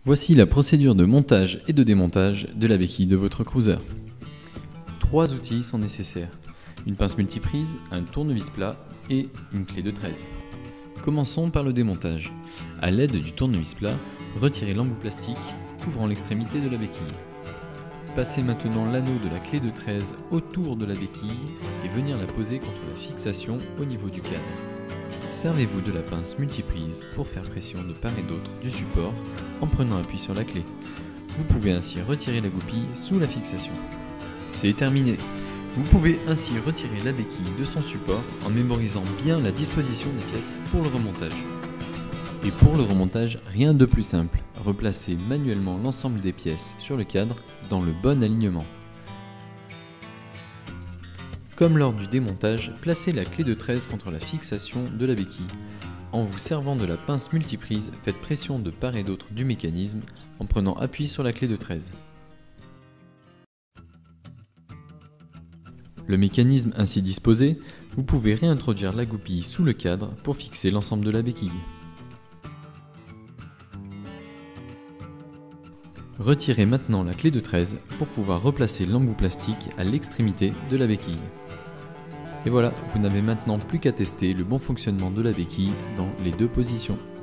Voici la procédure de montage et de démontage de la béquille de votre cruiser. 3 outils sont nécessaires: une pince multiprise, un tournevis plat et une clé de 13. Commençons par le démontage. A l'aide du tournevis plat, retirez l'embout plastique couvrant l'extrémité de la béquille. Passez maintenant l'anneau de la clé de 13 autour de la béquille et venir la poser contre la fixation au niveau du cadre. Servez-vous de la pince multiprise pour faire pression de part et d'autre du support en prenant appui sur la clé. Vous pouvez ainsi retirer la goupille sous la fixation. C'est terminé! Vous pouvez ainsi retirer la béquille de son support en mémorisant bien la disposition des pièces pour le remontage. Et pour le remontage, rien de plus simple, replacez manuellement l'ensemble des pièces sur le cadre dans le bon alignement. Comme lors du démontage, placez la clé de 13 contre la fixation de la béquille. En vous servant de la pince multiprise, faites pression de part et d'autre du mécanisme en prenant appui sur la clé de 13. Le mécanisme ainsi disposé, vous pouvez réintroduire la goupille sous le cadre pour fixer l'ensemble de la béquille. Retirez maintenant la clé de 13 pour pouvoir replacer l'embout plastique à l'extrémité de la béquille. Et voilà, vous n'avez maintenant plus qu'à tester le bon fonctionnement de la béquille dans les deux positions.